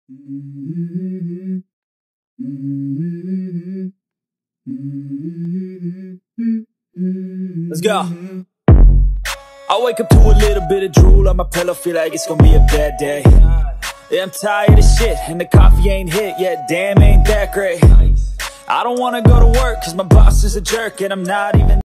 Let's go. I wake up to a little bit of drool on my pillow, feel like it's gonna be a bad day. Yeah, I'm tired of shit, and the coffee ain't hit yet, damn, ain't that great. I don't wanna go to work, cause my boss is a jerk, and I'm not even